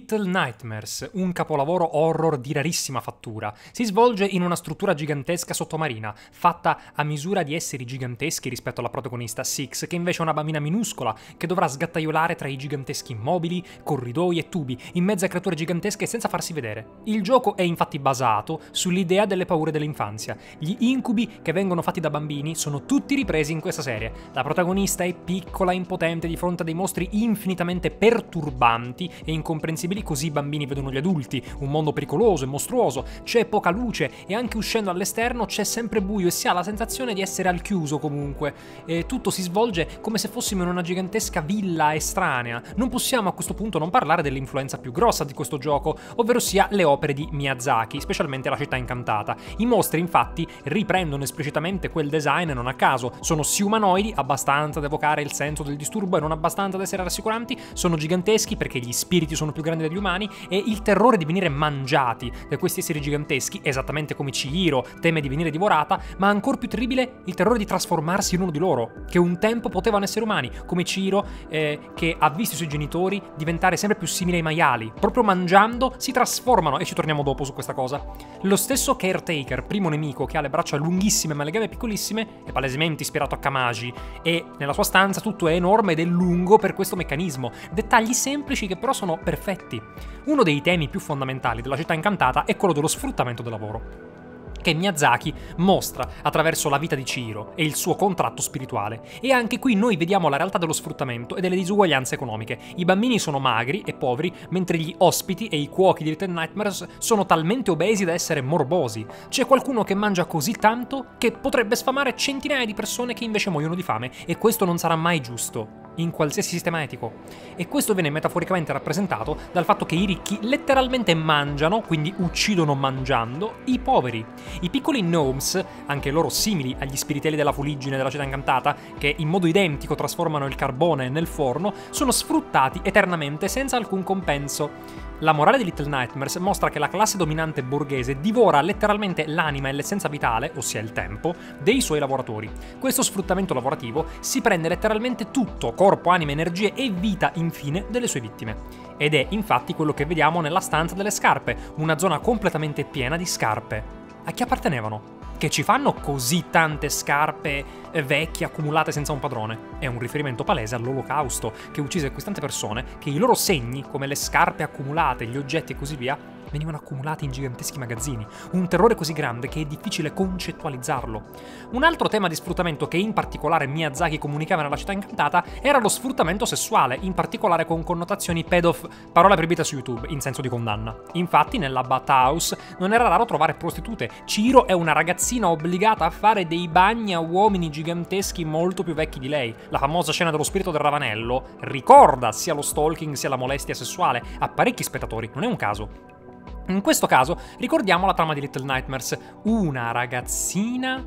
Little Nightmares, un capolavoro horror di rarissima fattura, si svolge in una struttura gigantesca sottomarina, fatta a misura di esseri giganteschi rispetto alla protagonista Six, che invece è una bambina minuscola che dovrà sgattaiolare tra i giganteschi mobili, corridoi e tubi, in mezzo a creature gigantesche senza farsi vedere. Il gioco è infatti basato sull'idea delle paure dell'infanzia. Gli incubi che vengono fatti da bambini sono tutti ripresi in questa serie. La protagonista è piccola e impotente di fronte a dei mostri infinitamente perturbanti e incomprensibili, così i bambini vedono gli adulti, un mondo pericoloso e mostruoso, c'è poca luce e anche uscendo all'esterno c'è sempre buio e si ha la sensazione di essere al chiuso comunque, e tutto si svolge come se fossimo in una gigantesca villa estranea. Non possiamo a questo punto non parlare dell'influenza più grossa di questo gioco, ovvero sia le opere di Miyazaki, specialmente La città incantata. I mostri infatti riprendono esplicitamente quel design non a caso, sono sì umanoidi, abbastanza da evocare il senso del disturbo e non abbastanza da essere rassicuranti, sono giganteschi perché gli spiriti sono più grandi degli umani e il terrore di venire mangiati da questi esseri giganteschi, esattamente come Chihiro teme di venire divorata, ma ancora più terribile il terrore di trasformarsi in uno di loro, che un tempo potevano essere umani, come Chihiro che ha visto i suoi genitori diventare sempre più simili ai maiali, proprio mangiando si trasformano, e ci torniamo dopo su questa cosa. Lo stesso Caretaker, primo nemico che ha le braccia lunghissime ma le gambe piccolissime, è palesemente ispirato a Kamaji e nella sua stanza tutto è enorme ed è lungo per questo meccanismo, dettagli semplici che però sono perfetti. Uno dei temi più fondamentali della città incantata è quello dello sfruttamento del lavoro, che Miyazaki mostra attraverso la vita di Chihiro e il suo contratto spirituale. E anche qui noi vediamo la realtà dello sfruttamento e delle disuguaglianze economiche. I bambini sono magri e poveri, mentre gli ospiti e i cuochi di Little Nightmares sono talmente obesi da essere morbosi. C'è qualcuno che mangia così tanto che potrebbe sfamare centinaia di persone che invece muoiono di fame, e questo non sarà mai giusto in qualsiasi sistema etico. E questo viene metaforicamente rappresentato dal fatto che i ricchi letteralmente mangiano, quindi uccidono mangiando, i poveri. I piccoli gnomes, anche loro simili agli spiritelli della fuliggine della città incantata, che in modo identico trasformano il carbone nel forno, sono sfruttati eternamente senza alcun compenso. La morale di Little Nightmares mostra che la classe dominante borghese divora letteralmente l'anima e l'essenza vitale, ossia il tempo, dei suoi lavoratori. Questo sfruttamento lavorativo si prende letteralmente tutto, corpo, anima, energie e vita, infine, delle sue vittime. Ed è infatti quello che vediamo nella stanza delle scarpe, una zona completamente piena di scarpe. A chi appartenevano? Che ci fanno così tante scarpe vecchie accumulate senza un padrone? È un riferimento palese all'Olocausto, che uccise queste tante persone che i loro segni, come le scarpe accumulate, gli oggetti e così via, venivano accumulati in giganteschi magazzini. Un terrore così grande che è difficile concettualizzarlo. Un altro tema di sfruttamento che in particolare Miyazaki comunicava nella città incantata era lo sfruttamento sessuale, in particolare con connotazioni parola proibita su YouTube, in senso di condanna. Infatti nella bathhouse non era raro trovare prostitute. Chihiro è una ragazzina obbligata a fare dei bagni a uomini giganteschi molto più vecchi di lei. La famosa scena dello spirito del ravanello ricorda sia lo stalking sia la molestia sessuale a parecchi spettatori, non è un caso. In questo caso ricordiamo la trama di Little Nightmares, una ragazzina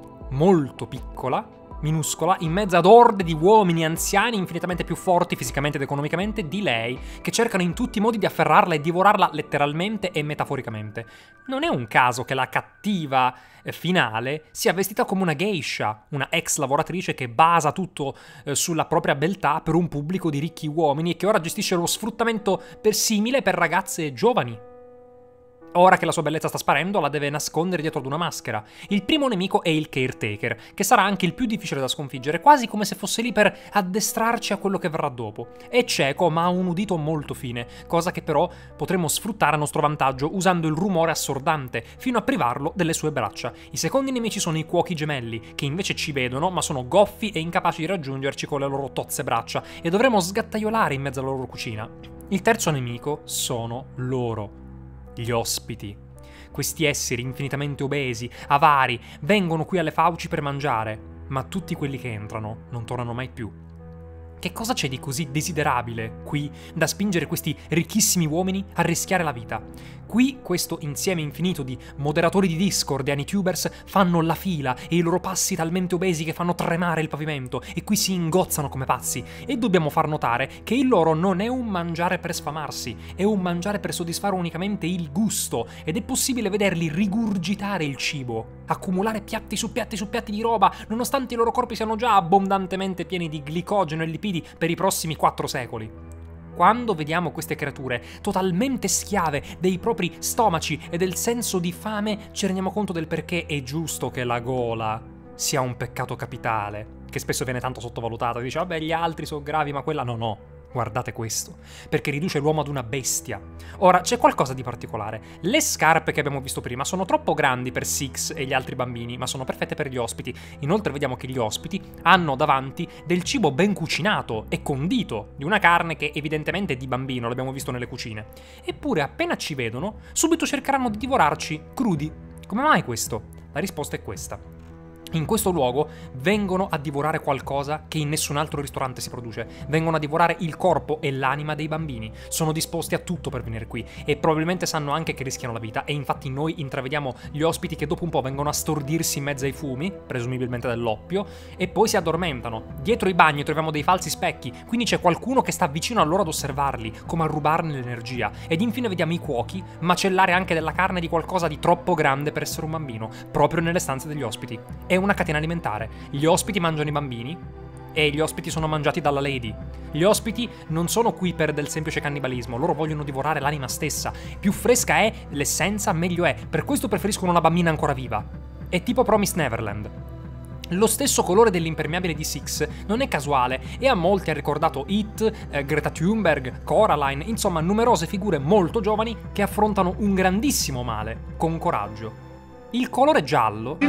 molto piccola, minuscola, in mezzo ad orde di uomini anziani infinitamente più forti fisicamente ed economicamente di lei, che cercano in tutti i modi di afferrarla e divorarla letteralmente e metaforicamente. Non è un caso che la cattiva finale sia vestita come una geisha, una ex lavoratrice che basa tutto sulla propria beltà per un pubblico di ricchi uomini e che ora gestisce lo sfruttamento simile per ragazze giovani. Ora che la sua bellezza sta sparendo, la deve nascondere dietro ad una maschera. Il primo nemico è il Caretaker, che sarà anche il più difficile da sconfiggere, quasi come se fosse lì per addestrarci a quello che verrà dopo. È cieco, ma ha un udito molto fine, cosa che però potremo sfruttare a nostro vantaggio usando il rumore assordante, fino a privarlo delle sue braccia. I secondi nemici sono i cuochi gemelli, che invece ci vedono, ma sono goffi e incapaci di raggiungerci con le loro tozze braccia, e dovremo sgattaiolare in mezzo alla loro cucina. Il terzo nemico sono loro, gli ospiti. Questi esseri infinitamente obesi, avari, vengono qui alle fauci per mangiare, ma tutti quelli che entrano non tornano mai più. Che cosa c'è di così desiderabile qui da spingere questi ricchissimi uomini a rischiare la vita? Qui questo insieme infinito di moderatori di Discord e AniTubers fanno la fila e i loro passi talmente obesi che fanno tremare il pavimento, e qui si ingozzano come pazzi. E dobbiamo far notare che il loro non è un mangiare per sfamarsi, è un mangiare per soddisfare unicamente il gusto, ed è possibile vederli rigurgitare il cibo, accumulare piatti su piatti su piatti di roba, nonostante i loro corpi siano già abbondantemente pieni di glicogeno e lipidi per i prossimi 4 secoli. quando vediamo queste creature totalmente schiave dei propri stomaci e del senso di fame, ci rendiamo conto del perché è giusto che la gola sia un peccato capitale, che spesso viene tanto sottovalutata. Dice, vabbè, gli altri sono gravi, ma quella no. Guardate questo, perché riduce l'uomo ad una bestia. Ora, c'è qualcosa di particolare. Le scarpe che abbiamo visto prima sono troppo grandi per Six e gli altri bambini, ma sono perfette per gli ospiti. Inoltre vediamo che gli ospiti hanno davanti del cibo ben cucinato e condito, di una carne che evidentemente è di bambino, l'abbiamo visto nelle cucine. Eppure, appena ci vedono, subito cercheranno di divorarci crudi. Come mai questo? La risposta è questa. In questo luogo vengono a divorare qualcosa che in nessun altro ristorante si produce. Vengono a divorare il corpo e l'anima dei bambini. Sono disposti a tutto per venire qui e probabilmente sanno anche che rischiano la vita, e infatti noi intravediamo gli ospiti che dopo un po' vengono a stordirsi in mezzo ai fumi, presumibilmente dell'oppio, e poi si addormentano. Dietro i bagni troviamo dei falsi specchi, quindi c'è qualcuno che sta vicino a loro ad osservarli, come a rubarne l'energia. Ed infine vediamo i cuochi macellare anche della carne di qualcosa di troppo grande per essere un bambino, proprio nelle stanze degli ospiti. È una catena alimentare. Gli ospiti mangiano i bambini e gli ospiti sono mangiati dalla Lady. Gli ospiti non sono qui per del semplice cannibalismo, loro vogliono divorare l'anima stessa. Più fresca è l'essenza, meglio è. Per questo preferiscono una bambina ancora viva. È tipo Promised Neverland. Lo stesso colore dell'impermeabile di Six non è casuale e a molti ha ricordato It, Greta Thunberg, Coraline, insomma numerose figure molto giovani che affrontano un grandissimo male con coraggio. Il colore giallo,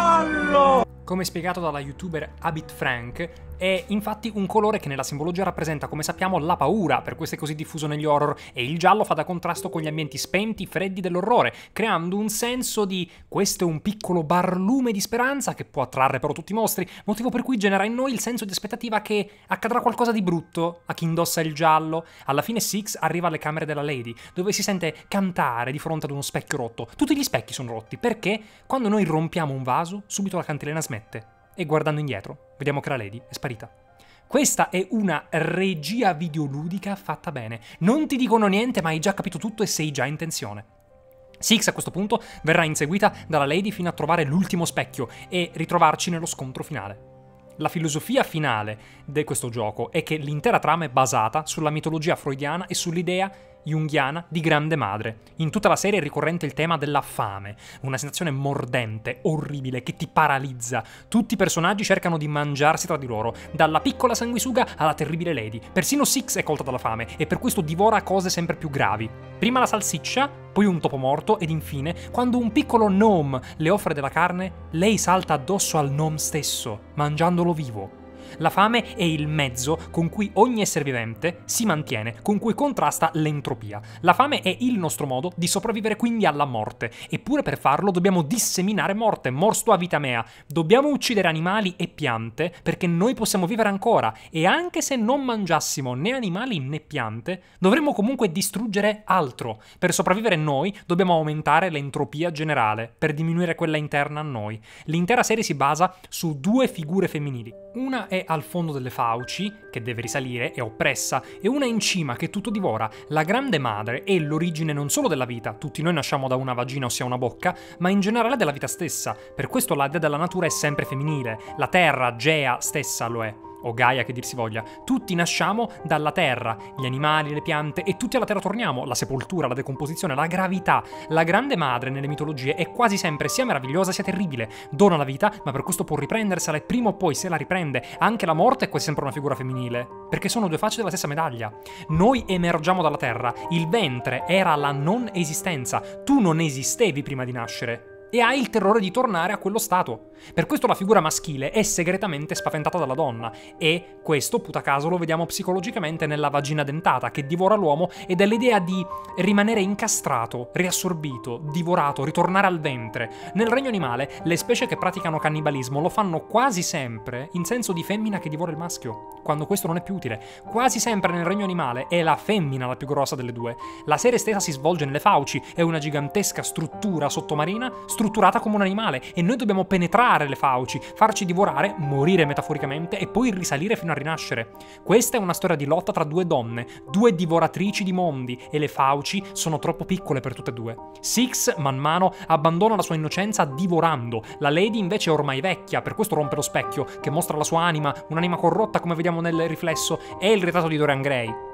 come spiegato dalla youtuber Abit Frank, è infatti un colore che nella simbologia rappresenta, come sappiamo, la paura, per questo è così diffuso negli horror, e il giallo fa da contrasto con gli ambienti spenti, freddi dell'orrore, creando un senso di questo è un piccolo barlume di speranza che può attrarre però tutti i mostri, motivo per cui genera in noi il senso di aspettativa che accadrà qualcosa di brutto a chi indossa il giallo. Alla fine Six arriva alle camere della Lady, dove si sente cantare di fronte ad uno specchio rotto. Tutti gli specchi sono rotti, perché quando noi rompiamo un vaso, subito la cantilena smette. E guardando indietro, vediamo che la Lady è sparita. Questa è una regia videoludica fatta bene. Non ti dicono niente, ma hai già capito tutto e sei già in tensione. Six a questo punto verrà inseguita dalla Lady fino a trovare l'ultimo specchio e ritrovarci nello scontro finale. La filosofia finale di questo gioco è che l'intera trama è basata sulla mitologia freudiana e sull'idea junghiana di grande madre. In tutta la serie è ricorrente il tema della fame, una sensazione mordente, orribile, che ti paralizza. Tutti i personaggi cercano di mangiarsi tra di loro, dalla piccola sanguisuga alla terribile Lady. Persino Six è colta dalla fame e per questo divora cose sempre più gravi. Prima la salsiccia, poi un topo morto ed infine, quando un piccolo gnome le offre della carne, lei salta addosso al gnome stesso, mangiandolo vivo. La fame è il mezzo con cui ogni essere vivente si mantiene, con cui contrasta l'entropia. La fame è il nostro modo di sopravvivere quindi alla morte. Eppure per farlo dobbiamo disseminare morte, mors tua vita mea. Dobbiamo uccidere animali e piante perché noi possiamo vivere ancora. E anche se non mangiassimo né animali né piante, dovremmo comunque distruggere altro. Per sopravvivere noi dobbiamo aumentare l'entropia generale, per diminuire quella interna a noi. L'intera serie si basa su due figure femminili. Una è al fondo delle fauci, che deve risalire, è oppressa, e una in cima che tutto divora. La grande madre è l'origine non solo della vita, tutti noi nasciamo da una vagina, ossia una bocca, ma in generale della vita stessa. Per questo la dea della natura è sempre femminile. La terra, Gea stessa lo è. O Gaia che dir si voglia, tutti nasciamo dalla terra, gli animali, le piante, e tutti alla terra torniamo, la sepoltura, la decomposizione, la gravità. La grande madre nelle mitologie è quasi sempre sia meravigliosa sia terribile, dona la vita, ma per questo può riprendersela e prima o poi se la riprende. Anche la morte è quasi sempre una figura femminile, perché sono due facce della stessa medaglia. Noi emergiamo dalla terra, il ventre era la non esistenza, tu non esistevi prima di nascere. E hai il terrore di tornare a quello stato. Per questo la figura maschile è segretamente spaventata dalla donna, e questo, puta caso, lo vediamo psicologicamente nella vagina dentata che divora l'uomo, ed è l'idea di rimanere incastrato, riassorbito, divorato, ritornare al ventre. Nel regno animale, le specie che praticano cannibalismo lo fanno quasi sempre in senso di femmina che divora il maschio, quando questo non è più utile. Quasi sempre nel regno animale è la femmina la più grossa delle due. La serie stessa si svolge nelle fauci, è una gigantesca struttura sottomarina strutturata come un animale, e noi dobbiamo penetrare le fauci, farci divorare, morire metaforicamente e poi risalire fino a rinascere. Questa è una storia di lotta tra due donne, due divoratrici di mondi, e le fauci sono troppo piccole per tutte e due. Six man mano abbandona la sua innocenza divorando, la Lady invece è ormai vecchia, per questo rompe lo specchio che mostra la sua anima, un'anima corrotta come vediamo nel riflesso, è il ritratto di Dorian Gray.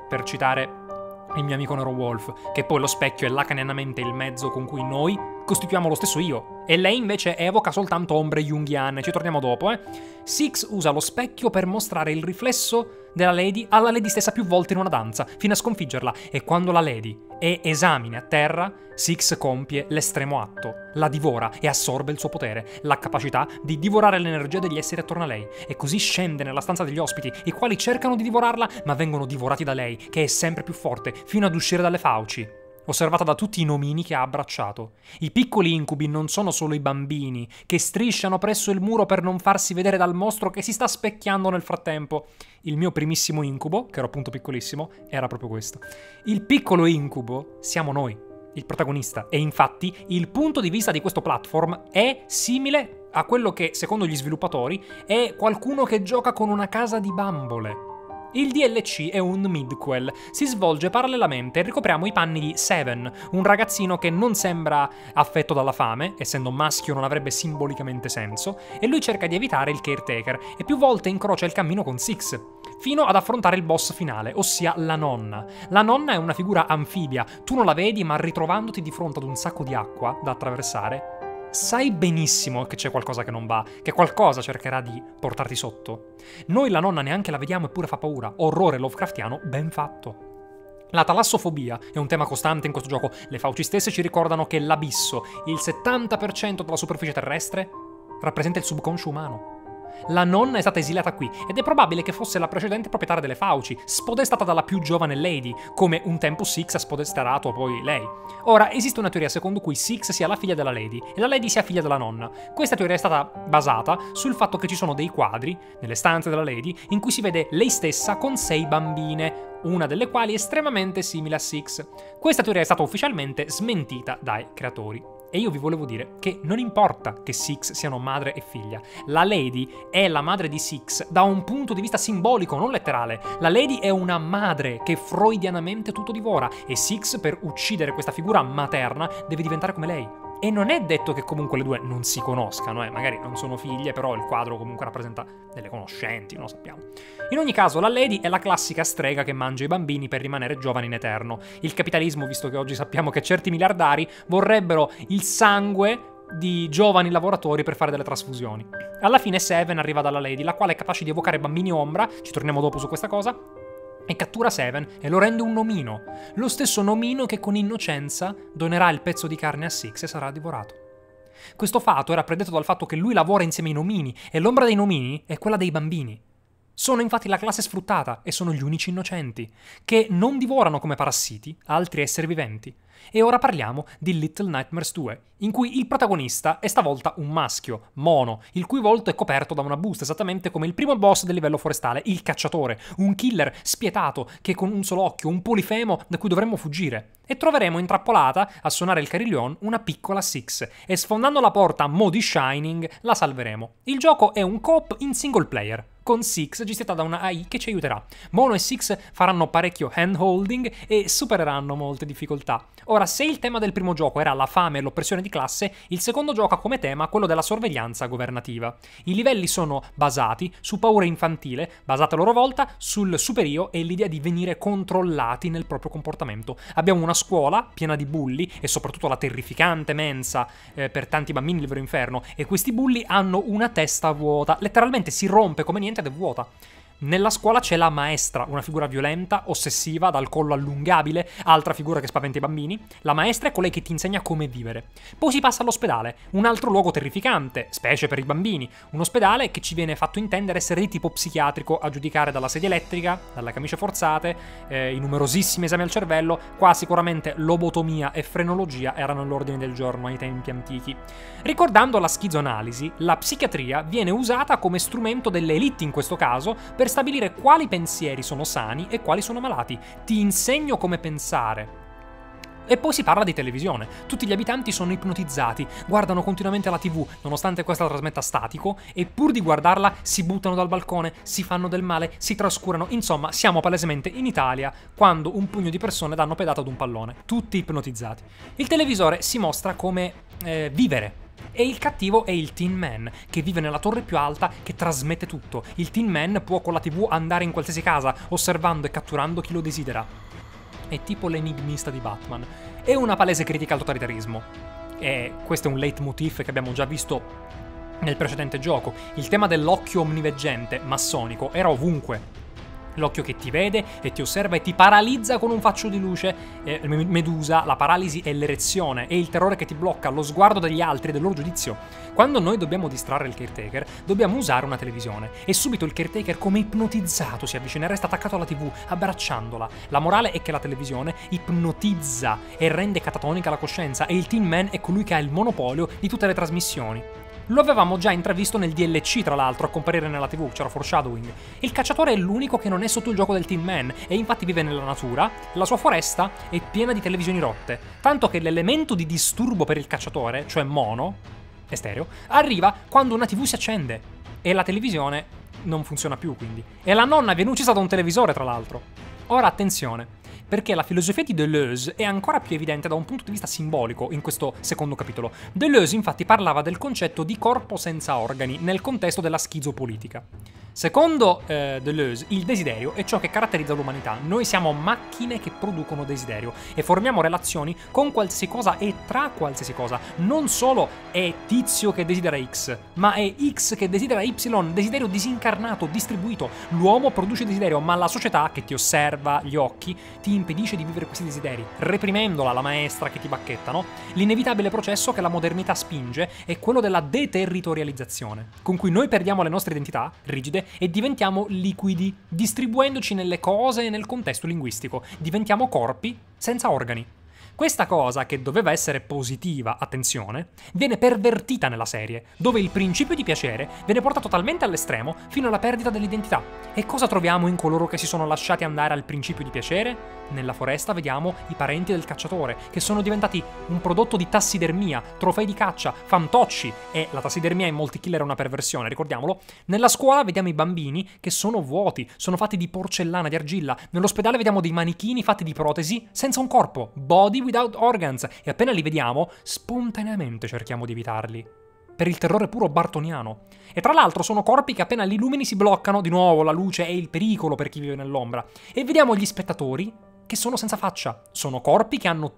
per citare il mio amico Nero Wolf, che poi lo specchio è lacanianamente il mezzo con cui noi costituiamo lo stesso io, e lei invece evoca soltanto ombre junghiane, ci torniamo dopo, Six usa lo specchio per mostrare il riflesso della Lady alla Lady stessa più volte in una danza, fino a sconfiggerla, e quando la Lady è esamine a terra, Six compie l'estremo atto, la divora e assorbe il suo potere, la capacità di divorare l'energia degli esseri attorno a lei, e così scende nella stanza degli ospiti, i quali cercano di divorarla, ma vengono divorati da lei, che è sempre più forte, fino ad uscire dalle fauci, osservata da tutti i nomini che ha abbracciato. I piccoli incubi non sono solo i bambini, che strisciano presso il muro per non farsi vedere dal mostro che si sta specchiando nel frattempo. Il mio primissimo incubo, che ero appunto piccolissimo, era proprio questo. Il piccolo incubo siamo noi, il protagonista, e infatti il punto di vista di questo platform è simile a quello che, secondo gli sviluppatori, è qualcuno che gioca con una casa di bambole. Il DLC è un midquel, si svolge parallelamente e ricopriamo i panni di Seven, un ragazzino che non sembra affetto dalla fame, essendo maschio non avrebbe simbolicamente senso, e lui cerca di evitare il caretaker e più volte incrocia il cammino con Six, fino ad affrontare il boss finale, ossia la nonna. La nonna è una figura anfibia, tu non la vedi, ma ritrovandoti di fronte ad un sacco di acqua da attraversare, sai benissimo che c'è qualcosa che non va, che qualcosa cercherà di portarti sotto. Noi la nonna neanche la vediamo eppure fa paura. Orrore Lovecraftiano ben fatto. La talassofobia è un tema costante in questo gioco. Le fauci stesse ci ricordano che l'abisso, il 70% della superficie terrestre, rappresenta il subconscio umano. La nonna è stata esilata qui ed è probabile che fosse la precedente proprietaria delle fauci, spodestata dalla più giovane Lady, come un tempo Six ha spodestato poi lei. Ora, esiste una teoria secondo cui Six sia la figlia della Lady e la Lady sia figlia della nonna. Questa teoria è stata basata sul fatto che ci sono dei quadri, nelle stanze della Lady, in cui si vede lei stessa con 6 bambine, una delle quali estremamente simile a Six. Questa teoria è stata ufficialmente smentita dai creatori. E io vi volevo dire che non importa che Six siano madre e figlia. La Lady è la madre di Six da un punto di vista simbolico, non letterale. La Lady è una madre che freudianamente tutto divora e Six, per uccidere questa figura materna, deve diventare come lei. E non è detto che comunque le due non si conoscano, magari non sono figlie, però il quadro comunque rappresenta delle conoscenti, non lo sappiamo. In ogni caso, la Lady è la classica strega che mangia i bambini per rimanere giovani in eterno. Il capitalismo, visto che oggi sappiamo che certi miliardari vorrebbero il sangue di giovani lavoratori per fare delle trasfusioni. Alla fine Seven arriva dalla Lady, la quale è capace di evocare bambini ombra, ci torniamo dopo su questa cosa, e cattura Seven e lo rende un nomino. Lo stesso nomino che con innocenza donerà il pezzo di carne a Six e sarà divorato. Questo fatto era predetto dal fatto che lui lavora insieme ai nomini e l'ombra dei nomini è quella dei bambini. Sono infatti la classe sfruttata e sono gli unici innocenti, che non divorano come parassiti altri esseri viventi. E ora parliamo di Little Nightmares 2, in cui il protagonista è stavolta un maschio, mono, il cui volto è coperto da una busta, esattamente come il primo boss del livello forestale, il cacciatore, un killer spietato che con un solo occhio, un polifemo da cui dovremmo fuggire. E troveremo intrappolata, a suonare il carillon, una piccola Six, e sfondando la porta Modi Shining la salveremo. Il gioco è un co-op in single player, con Six gestita da una AI che ci aiuterà. Mono e Six faranno parecchio hand-holding e supereranno molte difficoltà. Ora, se il tema del primo gioco era la fame e l'oppressione di classe, il secondo gioca come tema quello della sorveglianza governativa. I livelli sono basati su paura infantile, basate a loro volta sul superio e l'idea di venire controllati nel proprio comportamento. Abbiamo una scuola piena di bulli e soprattutto la terrificante mensa per tanti bambini il vero inferno, e questi bulli hanno una testa vuota, letteralmente si rompe come niente ed è vuota. Nella scuola c'è la maestra, una figura violenta, ossessiva, dal collo allungabile, altra figura che spaventa i bambini. La maestra è colei che ti insegna come vivere. Poi si passa all'ospedale, un altro luogo terrificante, specie per i bambini. Un ospedale che ci viene fatto intendere essere di tipo psichiatrico, a giudicare dalla sedia elettrica, dalle camicie forzate, i numerosissimi esami al cervello. Qua sicuramente lobotomia e frenologia erano all'ordine del giorno ai tempi antichi. Ricordando la schizoanalisi, la psichiatria viene usata come strumento delle elite in questo caso per stabilire quali pensieri sono sani e quali sono malati. Ti insegno come pensare. E poi si parla di televisione. Tutti gli abitanti sono ipnotizzati, guardano continuamente la TV, nonostante questa la trasmetta statico, e pur di guardarla si buttano dal balcone, si fanno del male, si trascurano. Insomma, siamo palesemente in Italia, quando un pugno di persone danno pedata ad un pallone. Tutti ipnotizzati. Il televisore si mostra come vivere. E il cattivo è il Tin Man, che vive nella torre più alta, che trasmette tutto. Il Tin Man può con la TV andare in qualsiasi casa, osservando e catturando chi lo desidera. È tipo l'enigmista di Batman. È una palese critica al totalitarismo. E questo è un leitmotiv che abbiamo già visto nel precedente gioco. Il tema dell'occhio omniveggente, massonico, era ovunque. L'occhio che ti vede e ti osserva e ti paralizza con un fascio di luce. Medusa, la paralisi è l'erezione, è il terrore che ti blocca, lo sguardo degli altri, del loro giudizio. Quando noi dobbiamo distrarre il caretaker, dobbiamo usare una televisione. E subito il caretaker, come ipnotizzato, si avvicina e resta attaccato alla TV, abbracciandola. La morale è che la televisione ipnotizza e rende catatonica la coscienza, e il Tin Man è colui che ha il monopolio di tutte le trasmissioni. Lo avevamo già intravisto nel DLC, tra l'altro, a comparire nella TV, c'era foreshadowing. Il cacciatore è l'unico che non è sotto il gioco del Tin Man e infatti vive nella natura. La sua foresta è piena di televisioni rotte, tanto che l'elemento di disturbo per il cacciatore, cioè mono, e stereo, arriva quando una TV si accende e la televisione non funziona più, quindi. E la nonna viene uccisa da un televisore, tra l'altro. Ora attenzione, perché la filosofia di Deleuze è ancora più evidente da un punto di vista simbolico in questo secondo capitolo. Deleuze infatti parlava del concetto di corpo senza organi nel contesto della schizopolitica. Secondo Deleuze, il desiderio è ciò che caratterizza l'umanità. Noi siamo macchine che producono desiderio e formiamo relazioni con qualsiasi cosa e tra qualsiasi cosa. Non solo è Tizio che desidera X, ma è X che desidera Y, desiderio disincarnato, distribuito. L'uomo produce desiderio, ma la società che ti osserva gli occhi ti impedisce di vivere questi desideri, reprimendola, la maestra che ti bacchetta, no? L'inevitabile processo che la modernità spinge è quello della deterritorializzazione, con cui noi perdiamo le nostre identità rigide e diventiamo liquidi, distribuendoci nelle cose e nel contesto linguistico. Diventiamo corpi senza organi. Questa cosa, che doveva essere positiva, attenzione, viene pervertita nella serie, dove il principio di piacere viene portato talmente all'estremo fino alla perdita dell'identità. E cosa troviamo in coloro che si sono lasciati andare al principio di piacere? Nella foresta vediamo i parenti del cacciatore, che sono diventati un prodotto di tassidermia, trofei di caccia, fantocci, e la tassidermia in molti killer è una perversione, ricordiamolo. Nella scuola vediamo i bambini che sono vuoti, sono fatti di porcellana, di argilla. Nell'ospedale vediamo dei manichini fatti di protesi senza un corpo, body without organs, e appena li vediamo, spontaneamente cerchiamo di evitarli. Per il terrore puro bartoniano. E tra l'altro sono corpi che appena li illumini si bloccano, di nuovo la luce è il pericolo per chi vive nell'ombra. E vediamo gli spettatori che sono senza faccia. Sono corpi che hanno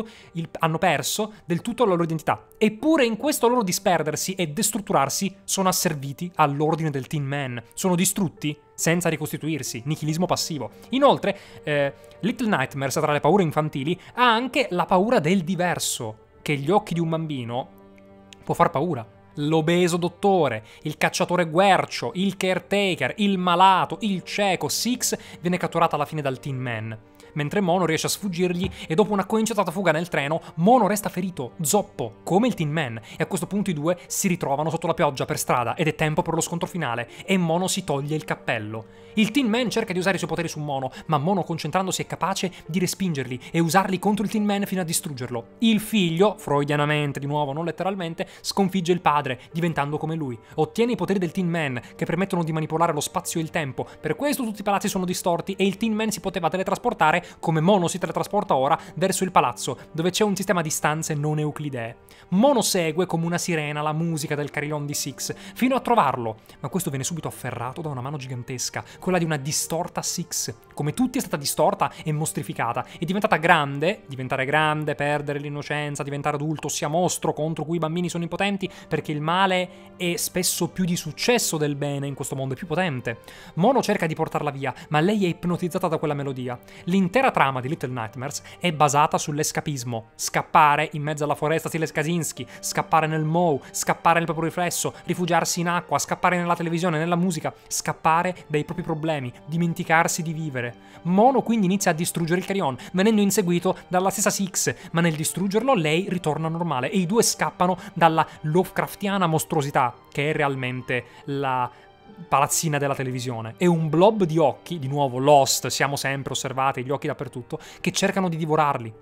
perso del tutto la loro identità. Eppure in questo loro disperdersi e destrutturarsi sono asserviti all'ordine del Tin Man. Sono distrutti senza ricostituirsi. Nichilismo passivo. Inoltre, Little Nightmares, tra le paure infantili, ha anche la paura del diverso, che gli occhi di un bambino può far paura. L'obeso dottore, il cacciatore guercio, il caretaker, il malato, il cieco. Six viene catturata alla fine dal Tin Man, mentre Mono riesce a sfuggirgli e dopo una coinciatata fuga nel treno, Mono resta ferito, zoppo, come il Tin Man, e a questo punto i due si ritrovano sotto la pioggia per strada ed è tempo per lo scontro finale e Mono si toglie il cappello. Il Tin Man cerca di usare i suoi poteri su Mono, ma Mono, concentrandosi, è capace di respingerli e usarli contro il Tin Man fino a distruggerlo. Il figlio, freudianamente di nuovo, non letteralmente, sconfigge il padre, diventando come lui. Ottiene i poteri del Tin Man, che permettono di manipolare lo spazio e il tempo. Per questo tutti i palazzi sono distorti e il Tin Man si poteva teletrasportare, come Mono si teletrasporta ora, verso il palazzo, dove c'è un sistema di stanze non euclidee. Mono segue come una sirena la musica del carillon di Six, fino a trovarlo, ma questo viene subito afferrato da una mano gigantesca, quella di una distorta Six. Come tutti è stata distorta e mostrificata, è diventata grande, diventare grande, perdere l'innocenza, diventare adulto, ossia mostro contro cui i bambini sono impotenti, perché il male è spesso più di successo del bene in questo mondo, è più potente. Mono cerca di portarla via, ma lei è ipnotizzata da quella melodia. L'intera trama di Little Nightmares è basata sull'escapismo. Scappare in mezzo alla foresta stile Kaczynski, scappare nel Moe, scappare nel proprio riflesso, rifugiarsi in acqua, scappare nella televisione, nella musica, scappare dai propri problemi, dimenticarsi di vivere. Mono quindi inizia a distruggere il carillon, venendo inseguito dalla stessa Six, ma nel distruggerlo lei ritorna normale e i due scappano dalla Lovecraftiana mostruosità che è realmente la palazzina della televisione. È un blob di occhi, di nuovo Lost, siamo sempre osservati, gli occhi dappertutto, che cercano di divorarli.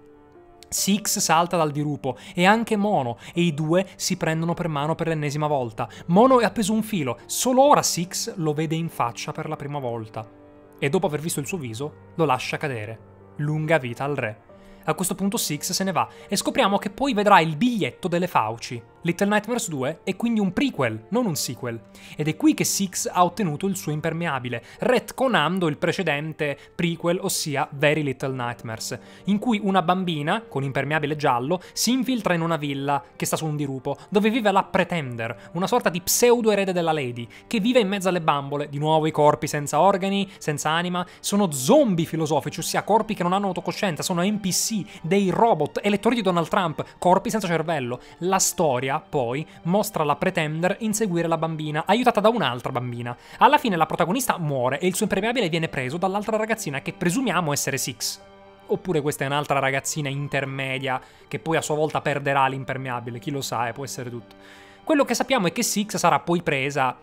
Six salta dal dirupo e anche Mono, e i due si prendono per mano per l'ennesima volta. Mono è appeso un filo, solo ora Six lo vede in faccia per la prima volta e dopo aver visto il suo viso lo lascia cadere. Lunga vita al re. A questo punto Six se ne va e scopriamo che poi vedrà il biglietto delle fauci. Little Nightmares 2 è quindi un prequel, non un sequel, ed è qui che Six ha ottenuto il suo impermeabile, retconando il precedente prequel, ossia Very Little Nightmares, in cui una bambina, con impermeabile giallo, si infiltra in una villa che sta su un dirupo, dove vive la Pretender, una sorta di pseudo-erede della Lady, che vive in mezzo alle bambole, di nuovo i corpi senza organi, senza anima, sono zombie filosofici, ossia corpi che non hanno autocoscienza, sono NPC, dei robot, elettori di Donald Trump, corpi senza cervello. La storia poi mostra la Pretender inseguire la bambina, aiutata da un'altra bambina. Alla fine la protagonista muore e il suo impermeabile viene preso dall'altra ragazzina che presumiamo essere Six. Oppure questa è un'altra ragazzina intermedia che poi a sua volta perderà l'impermeabile, chi lo sa, può essere tutto. Quello che sappiamo è che Six sarà poi presa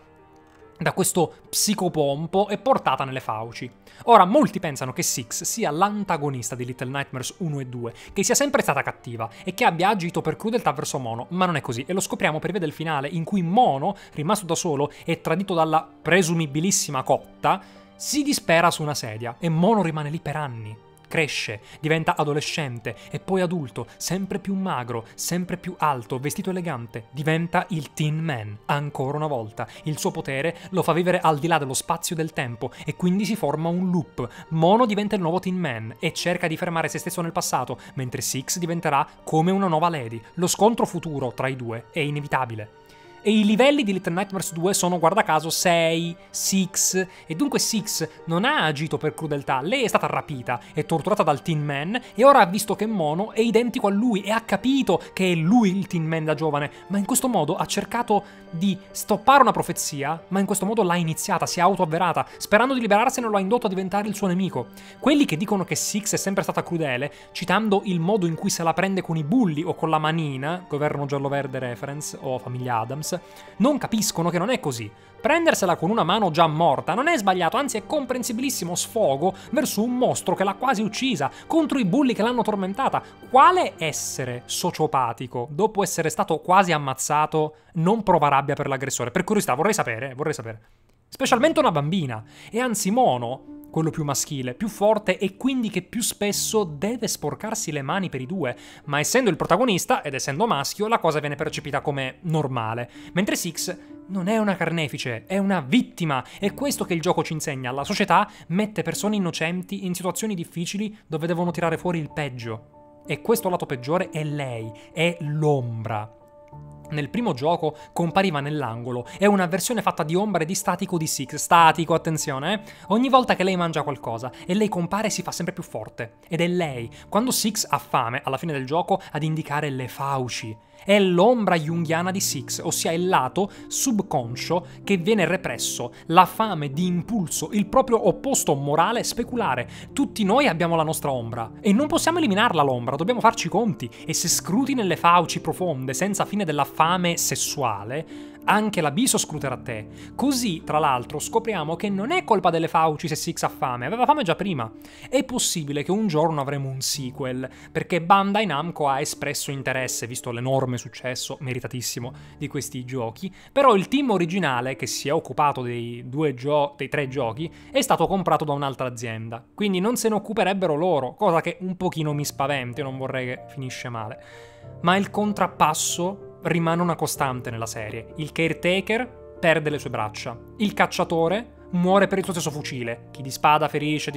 da questo psicopompo e portata nelle fauci. Ora, molti pensano che Six sia l'antagonista di Little Nightmares 1 e 2, che sia sempre stata cattiva e che abbia agito per crudeltà verso Mono, ma non è così, e lo scopriamo per via del finale, in cui Mono, rimasto da solo e tradito dalla presumibilissima cotta, si dispera su una sedia e Mono rimane lì per anni. Cresce, diventa adolescente e poi adulto, sempre più magro, sempre più alto, vestito elegante. Diventa il Tin Man, ancora una volta. Il suo potere lo fa vivere al di là dello spazio e del tempo e quindi si forma un loop. Mono diventa il nuovo Tin Man e cerca di fermare se stesso nel passato, mentre Six diventerà come una nuova Lady. Lo scontro futuro tra i due è inevitabile. E i livelli di Little Nightmares 2 sono, guarda caso, 6, 6, e dunque Six non ha agito per crudeltà, lei è stata rapita e torturata dal Tin Man e ora ha visto che Mono è identico a lui e ha capito che è lui il Tin Man da giovane, ma in questo modo ha cercato di stoppare una profezia, ma in questo modo l'ha iniziata, si è autoavverata, sperando di liberarsene lo ha indotto a diventare il suo nemico. Quelli che dicono che Six è sempre stata crudele, citando il modo in cui se la prende con i bulli o con la manina, governo giallo-verde reference o famiglia Adams, non capiscono che non è così. Prendersela con una mano già morta non è sbagliato, anzi è comprensibilissimo sfogo verso un mostro che l'ha quasi uccisa, contro i bulli che l'hanno tormentata. Quale essere sociopatico, dopo essere stato quasi ammazzato, non prova rabbia per l'aggressore? Per curiosità, vorrei sapere. Specialmente una bambina. E anzi Mono, quello più maschile, più forte e quindi che più spesso deve sporcarsi le mani per i due, ma essendo il protagonista ed essendo maschio la cosa viene percepita come normale, mentre Six non è una carnefice, è una vittima, è questo che il gioco ci insegna. La società mette persone innocenti in situazioni difficili dove devono tirare fuori il peggio, e questo lato peggiore è lei, è l'ombra. Nel primo gioco compariva nell'angolo, è una versione fatta di ombra e di statico di Six. Statico, attenzione, Ogni volta che lei mangia qualcosa e lei compare si fa sempre più forte. Ed è lei, quando Six ha fame, alla fine del gioco, ad indicare le fauci. È l'ombra junghiana di Six, ossia il lato subconscio che viene represso, la fame di impulso, il proprio opposto morale speculare. Tutti noi abbiamo la nostra ombra e non possiamo eliminarla l'ombra, dobbiamo farci i conti, e se scruti nelle fauci profonde senza fine della fame sessuale, anche l'abisso scruterà te. Così, tra l'altro, scopriamo che non è colpa delle fauci se Six ha fame, aveva fame già prima. È possibile che un giorno avremo un sequel, perché Bandai Namco ha espresso interesse, visto l'enorme successo, meritatissimo, di questi giochi, però il team originale, che si è occupato dei 3 giochi, è stato comprato da un'altra azienda, quindi non se ne occuperebbero loro, cosa che un pochino mi spaventa, io non vorrei che finisce male. Ma il contrappasso rimane una costante nella serie. Il caretaker perde le sue braccia. Il cacciatore muore per il suo stesso fucile. Chi di spada ferisce,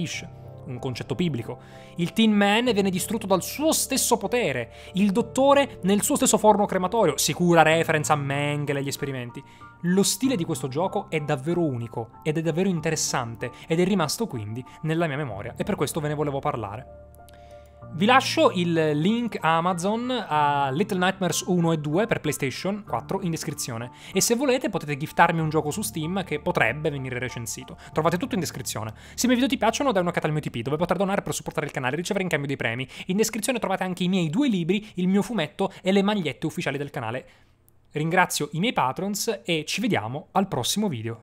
un concetto biblico. Il Tin Man viene distrutto dal suo stesso potere. Il dottore nel suo stesso forno crematorio. Sicura reference a Mengele e gli esperimenti. Lo stile di questo gioco è davvero unico ed è davvero interessante ed è rimasto quindi nella mia memoria e per questo ve ne volevo parlare. Vi lascio il link Amazon a Little Nightmares 1 e 2 per PlayStation 4 in descrizione e se volete potete giftarmi un gioco su Steam che potrebbe venire recensito. Trovate tutto in descrizione. Se i miei video ti piacciono dai un'occhiata al mio TP dove poter donare per supportare il canale e ricevere in cambio dei premi. In descrizione trovate anche i miei 2 libri, il mio fumetto e le magliette ufficiali del canale. Ringrazio i miei patrons e ci vediamo al prossimo video.